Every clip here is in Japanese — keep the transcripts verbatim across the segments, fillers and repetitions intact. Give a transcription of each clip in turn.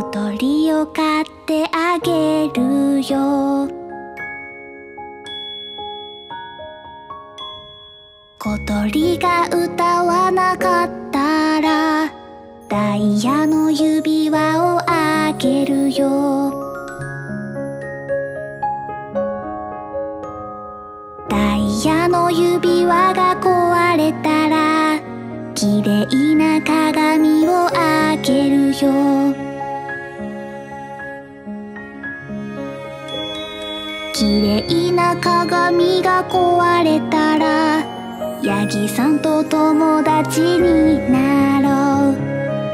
小鳥を買ってあげるよ。小鳥が歌わなかったらダイヤの指輪をあげるよ。ダイヤの指輪が壊れたらきれいな鏡をあげるよ。きれいな鏡が壊れたらヤギさんと友達になろう。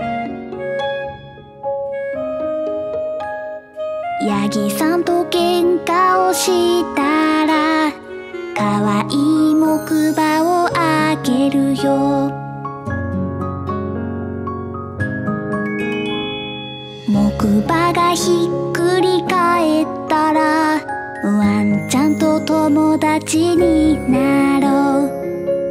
ヤギさんと喧嘩をしたらかわいい木馬をあげるよ。木馬がひっくり返ったらワンちゃんと友達になろう。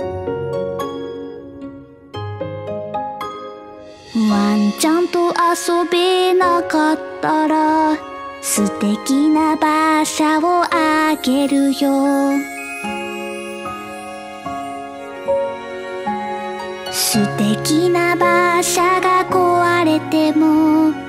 ワンちゃんと遊べなかったら素敵な馬車をあげるよ。素敵な馬車が壊れても